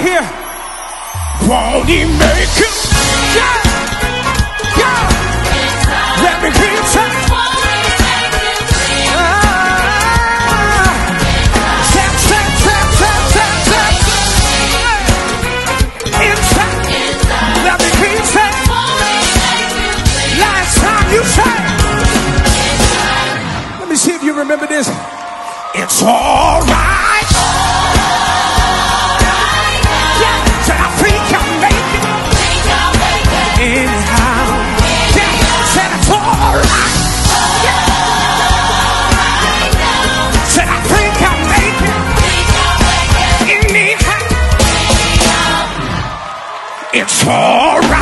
here. Won't he make it? Yeah. Yeah. Let me hear you say. Let me see if you remember this. It's all right. Yeah, said I think I'll make it. Anyhow. Yeah, said it's all right. Yeah. Said I think I'll make it. Anyhow. It's all right.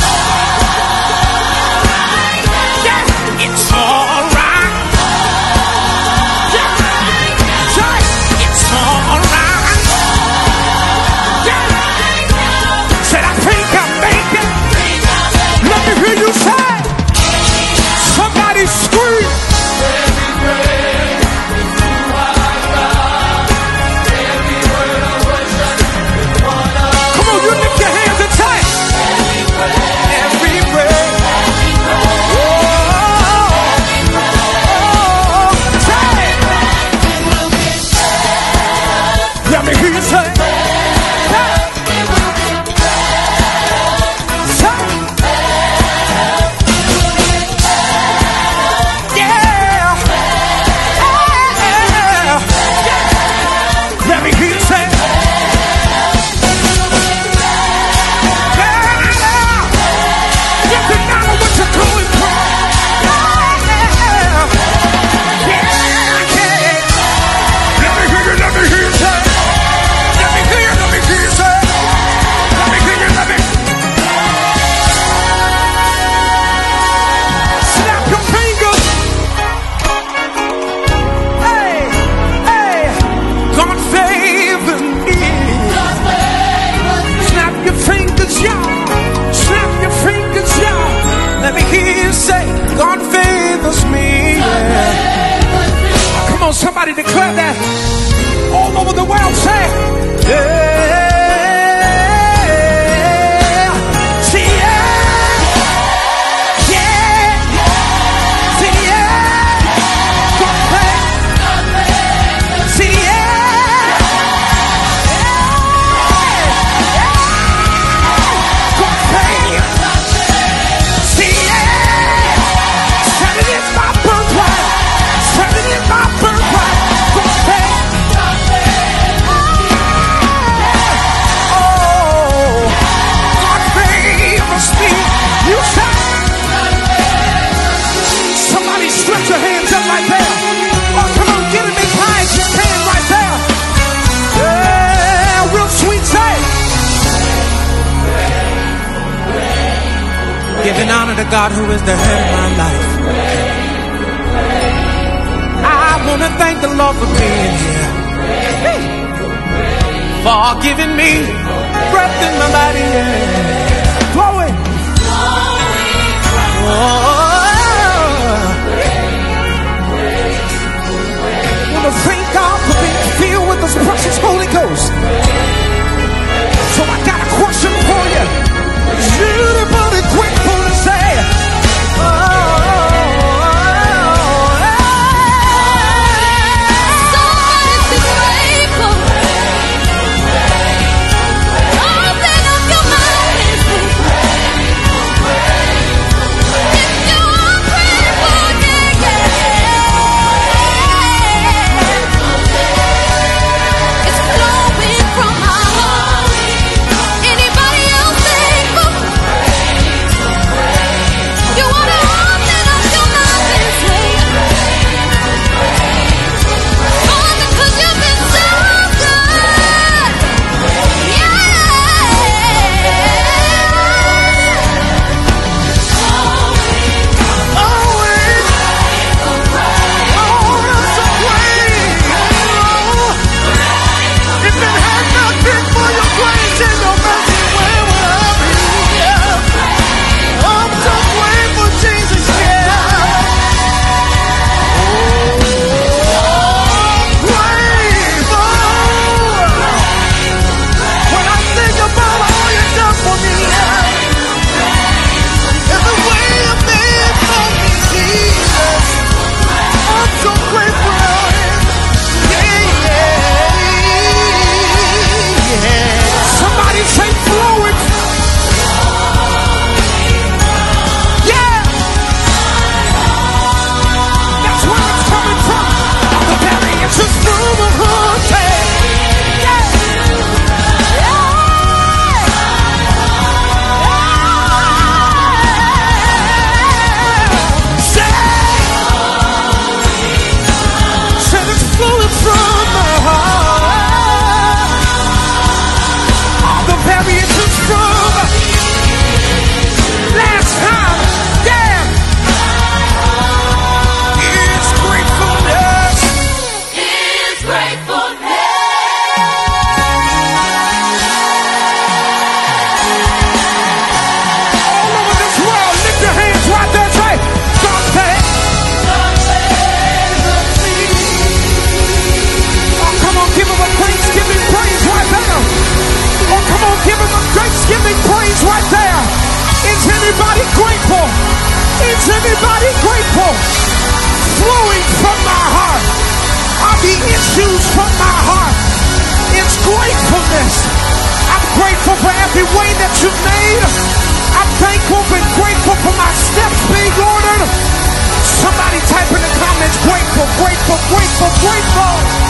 Somebody declare that all over the world. Say, yeah, see, yeah, yeah, see, yeah, don't play, see, yeah, don't play, see, yeah, said it is my birthright, said it is my birthright. Your hands up right there. Oh, come on, get it as high as you can right there. Yeah, real sweet say. Giving honor to God who is the head of my life. I want to thank the Lord for being here. For giving me breath in my body. Yeah. Glory. Oh. Thank God for being filled with this precious Holy Ghost. So I got a question for you. Is anybody grateful to say, somebody's grateful. Open up your mind and Somebody grateful, flowing from my heart are the issues from my heart. It's gratefulness. I'm grateful for every way that you made. I'm thankful and grateful for my steps being ordered. Somebody type in the comments, grateful, grateful, grateful, grateful.